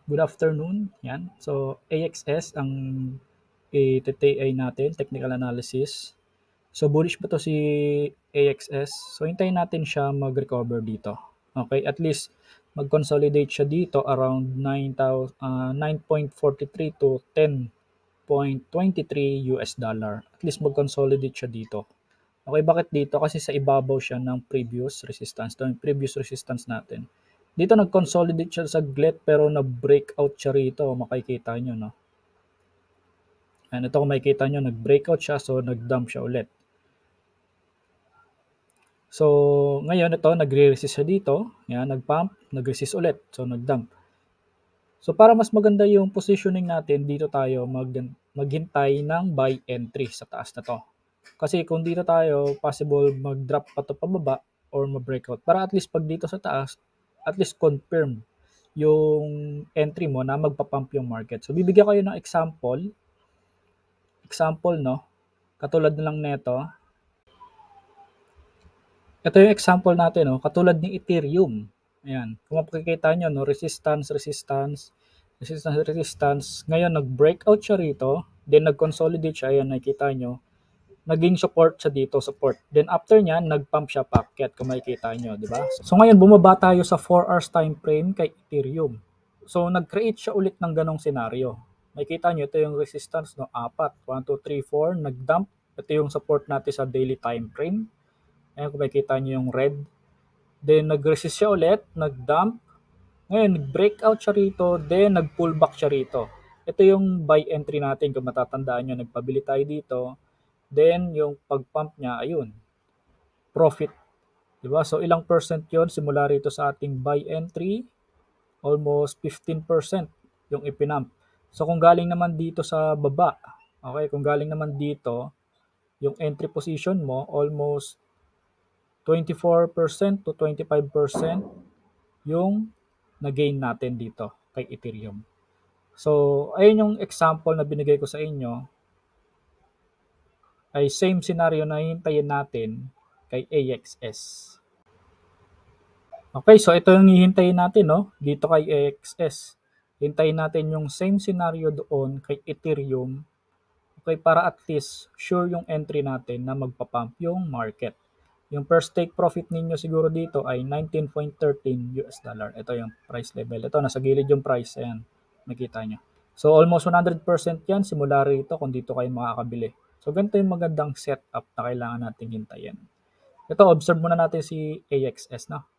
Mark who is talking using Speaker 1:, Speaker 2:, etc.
Speaker 1: Good afternoon. Yan. So, AXS ang i-TTI natin, technical analysis. So, bullish ba to si AXS? So, hintayin natin siya mag-recover dito. Okay, at least mag-consolidate siya dito around 9.43 to 10.23 US dollar. At least mag-consolidate siya dito. Okay, bakit dito? Kasi sa ibabaw siya ng previous resistance. Ito yung previous resistance natin. Dito nag-consolidate siya sa saglit pero na-breakout siya rito. Makikita nyo, no? And ito kung makikita nyo, nag-breakout siya so nag-dump siya ulit. So, ngayon ito, nagre-resist siya dito. Yan, nag-pump, nag-resist ulit. So, nag-dump. So, para mas maganda yung positioning natin, dito tayo maghintay ng buy entry sa taas na to. Kasi kung dito tayo, possible mag-drop pa to pababa or ma-breakout. Para at least pag dito sa taas, at least confirm yung entry mo na magpa-pump yung market. So, bibigyan kayo ng example. Example, no? Katulad na lang nito. Ito yung example natin, no? Katulad ni Ethereum. Ayan. Kung makikita nyo, no? Resistance, resistance, resistance, resistance. Ngayon, nag-breakout siya rito. Then, nag-consolidate siya. Ayan, nakikita nyo. Naging support siya dito, support. Then, after niya, nag-pump siya packet. Kung makikita nyo, di ba? So, ngayon, bumaba tayo sa 4 hours time frame kay Ethereum. So, nag-create siya ulit ng ganong senaryo. Makikita nyo, ito yung resistance, no? 4. 1, 2, 3, 4. Nag-dump. Ito yung support natin sa daily time frame. Ayan, kung makikita nyo yung red. Then, nag-resist siya ulit, nag-dump. Ngayon, nag-breakout siya rito, then nag-pullback siya rito. Ito yung buy entry natin, kung matatandaan nyo, nagpabili tayo dito. Then, yung pag-pump niya, ayun, profit. Diba? So, ilang percent yon simula rito sa ating buy entry? Almost 15% yung ipinump. So, kung galing naman dito sa baba, okay, kung galing naman dito, yung entry position mo, almost 24% to 25% yung na-gain natin dito kay Ethereum. So, ayun yung example na binigay ko sa inyo ay same scenario na hihintayin natin kay AXS. Okay, so ito yung hihintayin natin, no? Dito kay AXS. Hintayin natin yung same scenario doon kay Ethereum. Okay, para at least sure yung entry natin na magpa-pump yung market. Yung first take profit ninyo siguro dito ay 19.13 US dollar. Ito yung price level. Ito, nasa gilid yung price. Ayan, nakita nyo. So, almost 100% yan simula rito kung dito kayo makakabili. So, ganito yung magandang setup na kailangan natin hintayin. Ito, observe muna natin si AXS na.